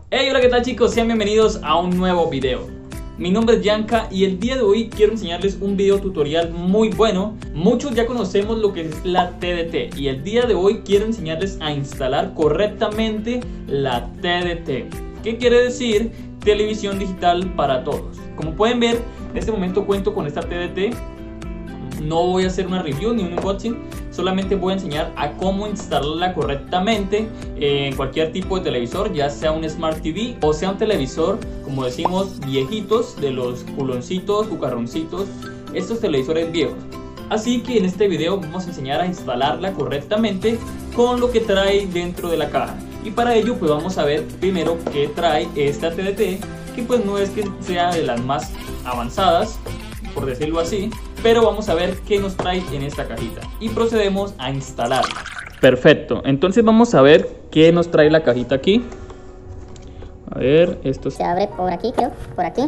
Hey, hola, ¿qué tal chicos? Sean bienvenidos a un nuevo video. Mi nombre es Yanka y el día de hoy quiero enseñarles un video tutorial muy bueno. Muchos ya conocemos lo que es la TDT y el día de hoy quiero enseñarles a instalar correctamente la TDT. ¿Qué quiere decir? Televisión digital para todos. Como pueden ver, en este momento cuento con esta TDT. No voy a hacer una review ni un unboxing, solamente voy a enseñar a cómo instalarla correctamente en cualquier tipo de televisor, ya sea un Smart TV o sea un televisor, como decimos, viejitos, de los culoncitos, cucarroncitos, estos televisores viejos. Así que en este video vamos a enseñar a instalarla correctamente con lo que trae dentro de la caja. Y para ello pues vamos a ver primero qué trae esta TDT, que pues no es que sea de las más avanzadas, por decirlo así, pero vamos a ver qué nos trae en esta cajita y procedemos a instalarla. Perfecto, entonces vamos a ver qué nos trae la cajita aquí. A ver, esto se abre por aquí, creo, por aquí.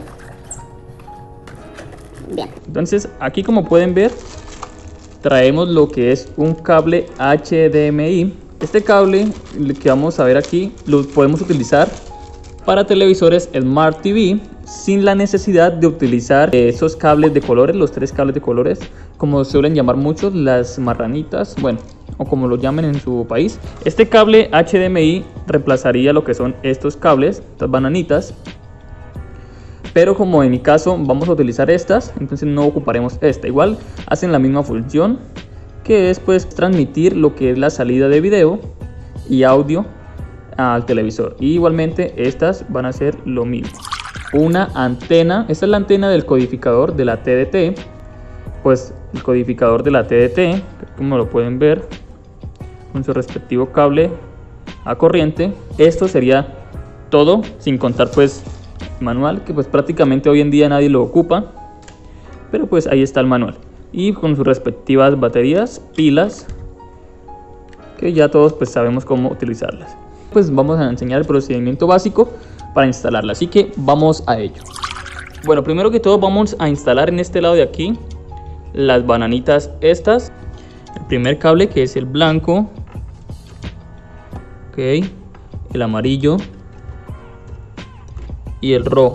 Bien. Entonces aquí, como pueden ver, traemos lo que es un cable HDMI. Este cable que vamos a ver aquí lo podemos utilizar para televisores Smart TV sin la necesidad de utilizar esos cables de colores, los 3 cables de colores, como suelen llamar muchos, las marranitas, bueno, o como lo llamen en su país. Este cable HDMI reemplazaría lo que son estos cables, estas bananitas, pero como en mi caso vamos a utilizar estas, entonces no ocuparemos esta. Igual hacen la misma función, que es pues transmitir lo que es la salida de video y audio al televisor. Y igualmente estas van a hacer lo mismo. Una antena, esta es la antena del codificador de la TDT, pues el codificador de la TDT, como lo pueden ver, con su respectivo cable a corriente. Esto sería todo, sin contar pues manual, que pues prácticamente hoy en día nadie lo ocupa, pero pues ahí está el manual y con sus respectivas baterías, pilas, que ya todos pues sabemos cómo utilizarlas. Pues vamos a enseñar el procedimiento básico para instalarla, así que vamos a ello. Bueno, primero que todo vamos a instalar en este lado de aquí las bananitas estas. El primer cable, que es el blanco, ok, el amarillo y el rojo.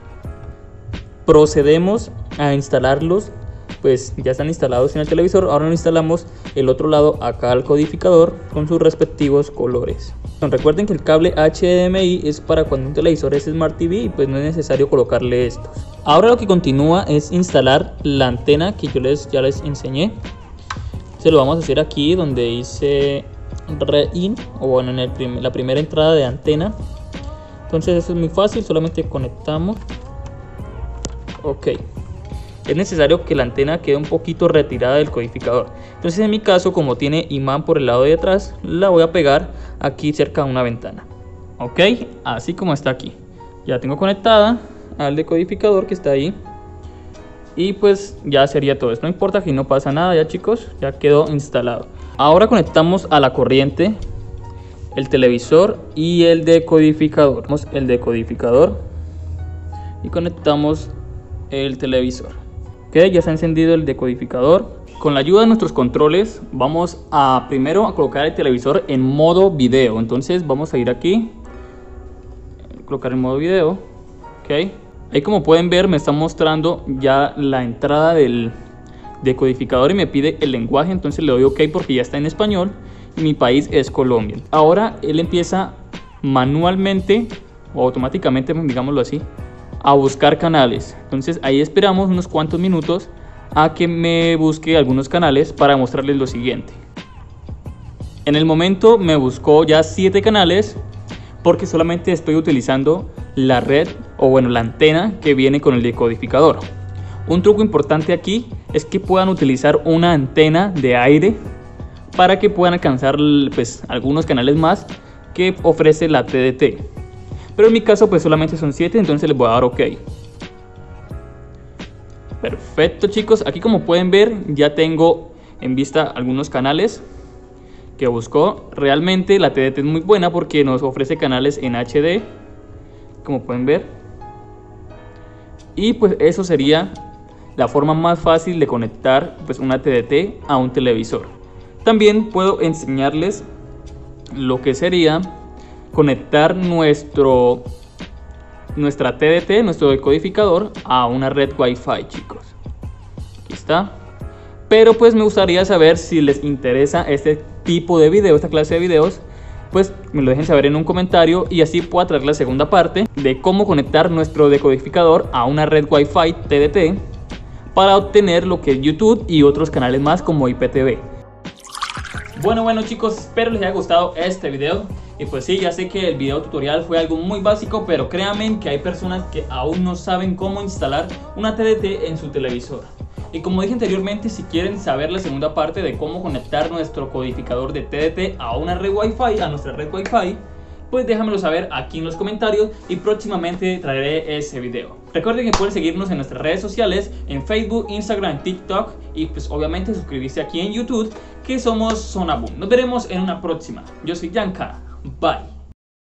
Procedemos a instalarlos, pues ya están instalados en el televisor. Ahora instalamos el otro lado acá al codificador con sus respectivos colores. Recuerden que el cable HDMI es para cuando un televisor es Smart TV y pues no es necesario colocarle estos. Ahora lo que continúa es instalar la antena que yo ya les enseñé. Se lo vamos a hacer aquí donde dice REIN, o bueno, en la primera entrada de antena. Entonces eso es muy fácil, solamente conectamos. Ok. Es necesario que la antena quede un poquito retirada del codificador. Entonces en mi caso, como tiene imán por el lado de atrás, la voy a pegar aquí cerca de una ventana. Ok, así como está aquí. Ya tengo conectada al decodificador que está ahí. Y pues ya sería todo esto. No importa que no pasa nada ya, chicos, ya quedó instalado. Ahora conectamos a la corriente el televisor y el decodificador. El decodificador y conectamos el televisor. Ok, ya está encendido el decodificador. Con la ayuda de nuestros controles vamos a primero a colocar el televisor en modo video. Entonces vamos a ir aquí, colocar en modo video. Ok, ahí como pueden ver me está mostrando ya la entrada del decodificador y me pide el lenguaje. Entonces le doy ok porque ya está en español y mi país es Colombia. Ahora él empieza manualmente o automáticamente, digámoslo así, a buscar canales. Entonces ahí esperamos unos cuantos minutos a que me busque algunos canales para mostrarles lo siguiente. En el momento me buscó ya 7 canales porque solamente estoy utilizando la red, o bueno, la antena que viene con el decodificador. Un truco importante aquí es que puedan utilizar una antena de aire para que puedan alcanzar pues algunos canales más que ofrece la TDT. Pero en mi caso pues solamente son 7, entonces les voy a dar ok. Perfecto, chicos, aquí como pueden ver ya tengo en vista algunos canales que buscó. Realmente la TDT es muy buena porque nos ofrece canales en HD, como pueden ver. Y pues eso sería la forma más fácil de conectar pues una TDT a un televisor. También puedo enseñarles lo que sería conectar nuestra TDT, nuestro decodificador, a una red Wi-Fi, chicos. Aquí está. Pero pues me gustaría saber si les interesa este tipo de video, esta clase de videos, pues me lo dejen saber en un comentario y así puedo traer la segunda parte de cómo conectar nuestro decodificador a una red Wi-Fi TDT para obtener lo que es YouTube y otros canales más como IPTV. Bueno chicos, espero les haya gustado este video. Y pues sí, ya sé que el video tutorial fue algo muy básico, pero créanme que hay personas que aún no saben cómo instalar una TDT en su televisor. Y como dije anteriormente, si quieren saber la segunda parte de cómo conectar nuestro codificador de TDT a una red Wi-Fi, a nuestra red Wi-Fi, pues déjamelo saber aquí en los comentarios y próximamente traeré ese video. Recuerden que pueden seguirnos en nuestras redes sociales, en Facebook, Instagram, TikTok y pues obviamente suscribirse aquí en YouTube, que somos Zona Boom. Nos veremos en una próxima. Yo soy Yanka. Bye.